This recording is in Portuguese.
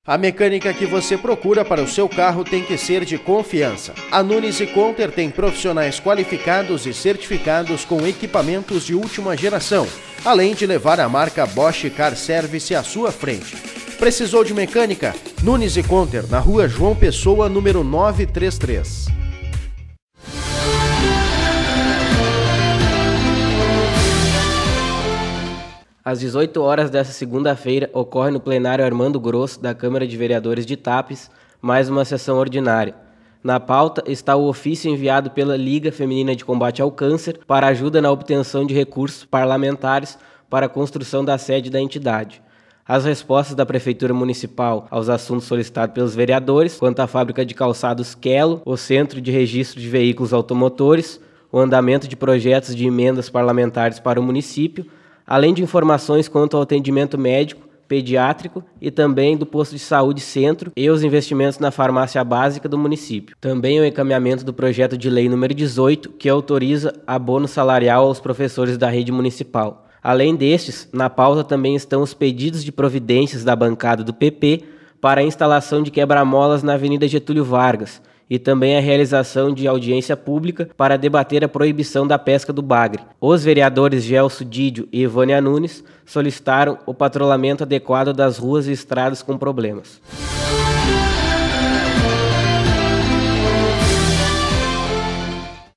A mecânica que você procura para o seu carro tem que ser de confiança. A Nunes e Conter tem profissionais qualificados e certificados com equipamentos de última geração, além de levar a marca Bosch Car Service à sua frente. Precisou de mecânica? Nunes e Conter, na rua João Pessoa, número 933. Às 18 horas desta segunda-feira, ocorre no plenário Armando Grosso, da Câmara de Vereadores de Tapes, mais uma sessão ordinária. Na pauta está o ofício enviado pela Liga Feminina de Combate ao Câncer para ajuda na obtenção de recursos parlamentares para a construção da sede da entidade. As respostas da Prefeitura Municipal aos assuntos solicitados pelos vereadores, quanto à fábrica de calçados Quelo, o Centro de Registro de Veículos Automotores, o andamento de projetos de emendas parlamentares para o município, além de informações quanto ao atendimento médico, pediátrico e também do posto de saúde centro e os investimentos na farmácia básica do município. Também o encaminhamento do projeto de lei número 18, que autoriza abono salarial aos professores da rede municipal. Além destes, na pauta também estão os pedidos de providências da bancada do PP para a instalação de quebra-molas na Avenida Getúlio Vargas, e também a realização de audiência pública para debater a proibição da pesca do bagre. Os vereadores Gelson Didio e Ivânia Nunes solicitaram o patrulhamento adequado das ruas e estradas com problemas.